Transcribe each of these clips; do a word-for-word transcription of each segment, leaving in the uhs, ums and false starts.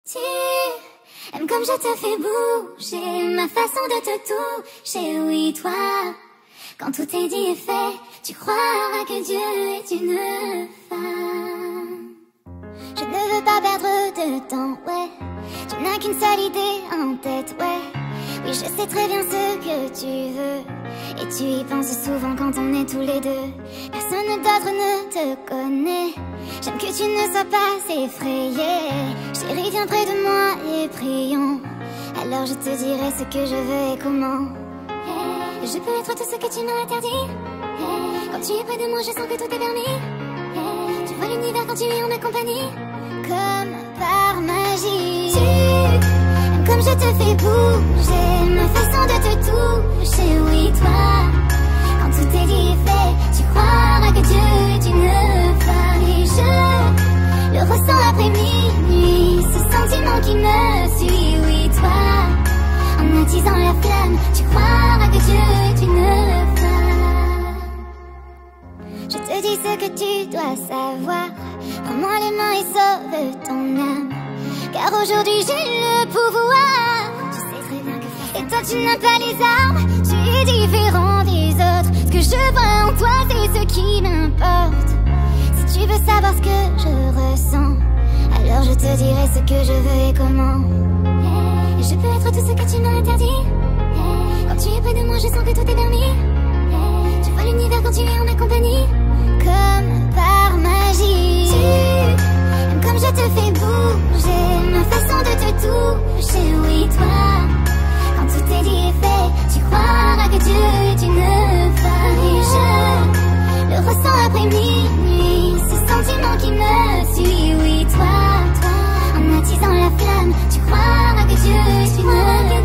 Tu aimes comme je te fais bouger, ma façon de te toucher, oui toi. Quand tout est dit et fait, tu croiras que Dieu est une femme. Je ne veux pas perdre de temps, ouais. Tu n'as qu'une seule idée en tête, ouais. Oui, je sais très bien ce que tu veux, et tu y penses souvent quand on est tous les deux. Personne d'autre ne te connaît. J'aime que tu ne sois pas effrayée. Chérie, viens près de moi et prions. Alors je te dirai ce que je veux et comment. Hey, je peux être tout ce que tu m'as interdit. Hey, quand tu es près de moi, je sens que tout est permis. Hey, tu vois l'univers quand tu es en ma compagnie. Comme par magie, tu aimes comme je te fais bouger, ma façon de te toucher, oui toi. Quand tout est dit et fait, tu croiras que Dieu est une femme. Et je le ressens après minuit, ce sentiment qui me suit, oui toi. En attisant la flamme, tu croiras que Dieu est une femme. Je te dis ce que tu dois savoir, prends-moi les mains et sauve ton âme. Car aujourd'hui j'ai le pouvoir. Tu sais très bien que et toi tu n'as pas les armes. Tu es différent des autres. Ce que je vois en toi c'est ce qui m'importe. Si tu veux savoir ce que je ressens, alors je te dirai ce que je veux et comment. Hey, je peux être tout ce que tu m'as interdit. Hey, quand tu es près de moi je sens que tout est permis. Hey, tu vois l'univers quand tu es en ma compagnie. Comme par magie, tu aimes comme je te fais bouger, ma façon de te toucher, oui toi. Quand tout est dit et fait, tu croiras que Dieu est une femme. Et je le ressens après minuit, ce sentiment qui me suit, oui toi. En attisant la flamme, tu croiras que Dieu est une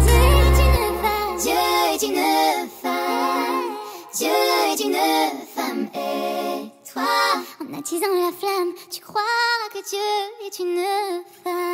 femme. Dieu est une femme, Dieu est une femme. Et toi, en attisant la flamme, tu croiras que Dieu est une femme.